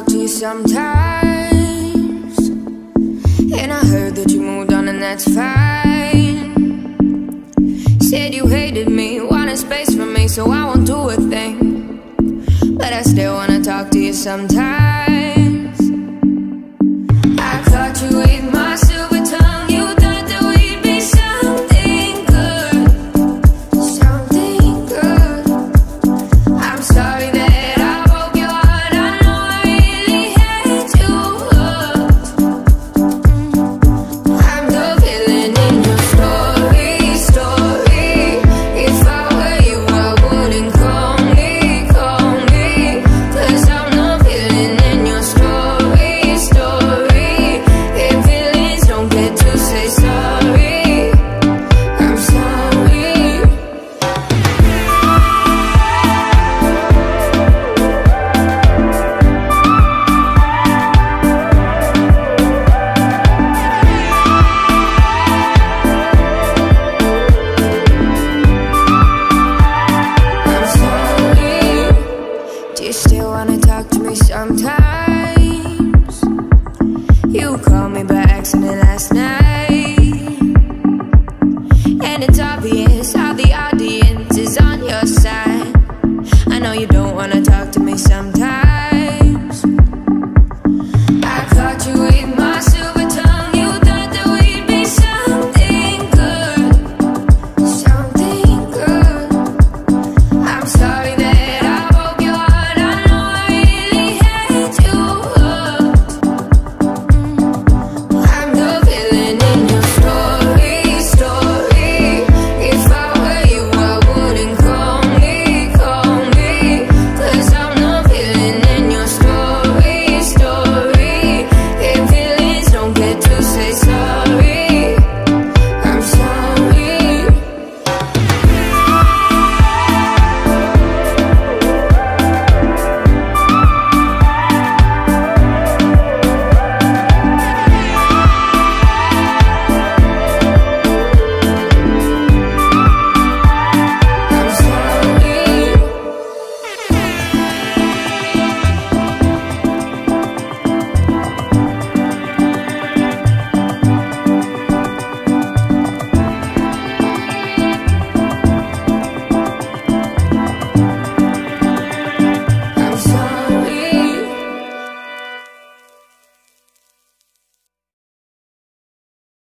talk to you sometimes, and I heard that you moved on and that's fine. Said you hated me, wanted space from me, so I won't do a thing, but I still wanna talk to you sometimes.